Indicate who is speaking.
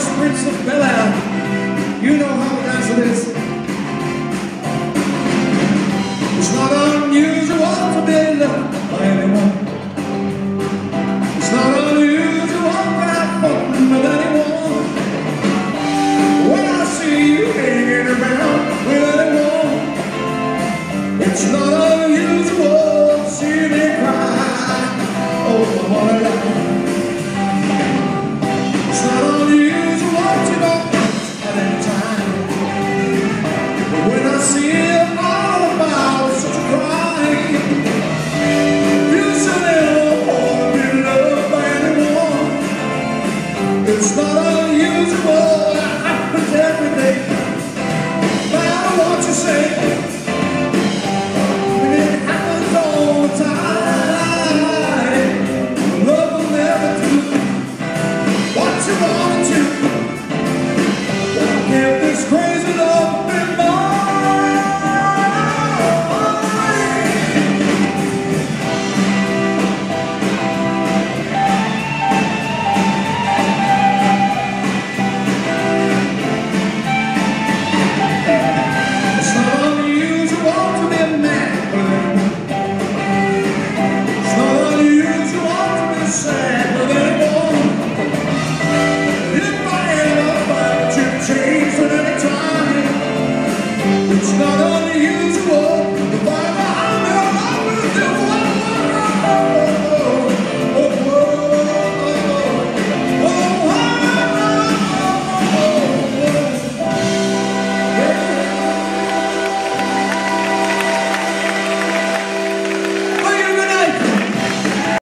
Speaker 1: Prince of Bel-Air. You know how it dance it is. It's not unusual to be loved by anyone. It's not unusual to have fun with anyone. When I see you hanging around with anyone, it's not unusual to see me cry over my life. It's not unusual to go at any time, but when I see it all about such a crime, you should never want to be loved by anyone. It's not